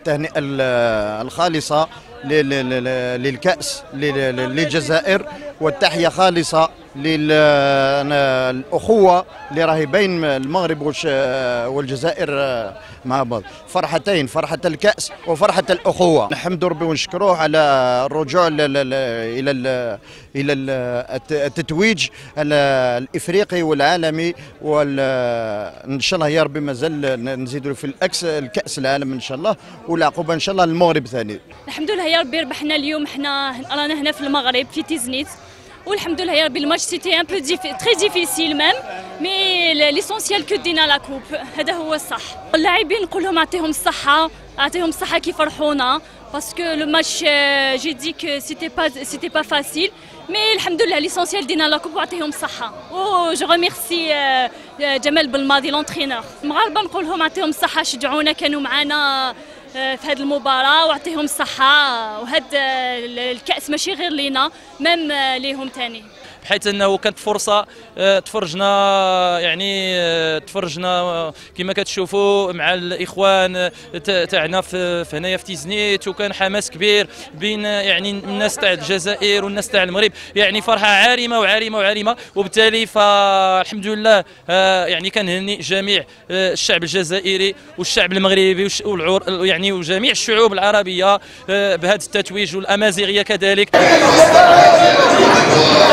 التهنئة الخالصة للكأس للجزائر، والتحية خالصة للأخوة اللي راهي بين المغرب والجزائر مع بعض. فرحتين، فرحة الكأس وفرحة الأخوة. نحمد ربي ونشكروه على الرجوع إلى التتويج الإفريقي والعالمي، وإن شاء الله يا ربي مازال نزيدوا في الكأس العالم إن شاء الله، والعقوبة إن شاء الله للمغرب ثاني. الحمد لله يا ربي ربحنا اليوم، حنا رانا هنا في المغرب في تيزنيت، والحمد لله يا ربي. الماتش سيتي ان بو تري ديفيسيل ميم، مي ليسونسيال كو دينا لا كوب، هذا هو الصح. اللاعبين نقول لهم اعطيهم الصحه، اعطيهم الصحه كي فرحونا، باسكو لو ماتش جي دي كو سيتي با فاسيل، مي الحمد لله ليسونسيال دينا لا كوب واعطيهم الصحه. و جو ريميرسي جمال بالماضي لونترينور. المغاربه نقول لهم اعطيهم الصحه، شجعونا، كانوا معنا في هذه المباراة، واعطيهم الصحة، وهذا الكأس ماشي غير لينا، ميم ليهم ثاني. بحيث انه كانت فرصه تفرجنا، يعني تفرجنا كما كتشوفوا مع الاخوان تاعنا في هنايا في تيزنيت، وكان حماس كبير بين يعني الناس تاع الجزائر والناس تاع المغرب، يعني فرحه عارمه وعارمه وعارمه. وبالتالي فالحمد لله يعني كنهني جميع الشعب الجزائري والشعب المغربي يعني وجميع الشعوب العربيه بهذا التتويج، والامازيغيه كذلك.